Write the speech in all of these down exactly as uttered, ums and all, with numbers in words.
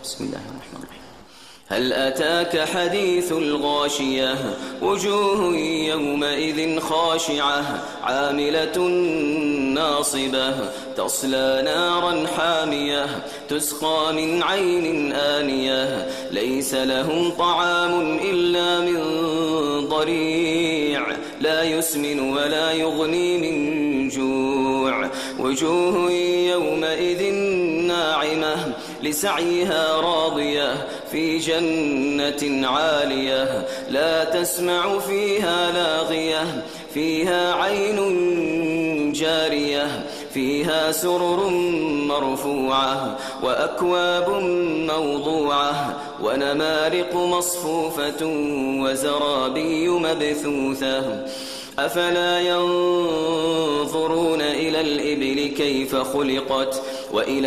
بسم الله الرحمن الرحيم. هل أتاك حديث الغاشية وجوه يومئذ خاشعة عاملة ناصبة تصلى نارا حامية تسقى من عين آنية ليس لهم طعام إلا من ضريع لا يسمن ولا يغني من جوع وجوه يومئذ ناعمة لسعيها راضية في جنة عالية لا تسمع فيها لاغية فيها عين جارية فيها سرر مرفوعة وأكواب موضوعة ونمارق مصفوفة وزرابي مبثوثة أفلا ينظرون إلى الإبل كيف خلقت وإلى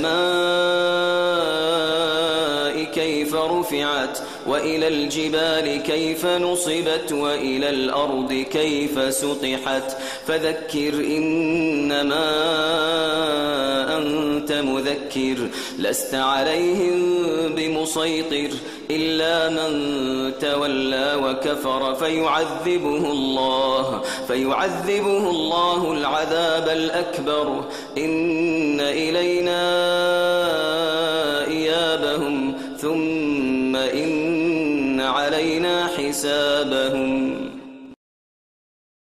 السماء كيف رفعت وإلى الجبال كيف نصبت وإلى الأرض كيف سطحت فذكر إنما أنت مذكر لست عليهم بمسيطر إلا من تولى وكفر فيعذبه الله فيعذبه الله العذاب الأكبر إن إلينا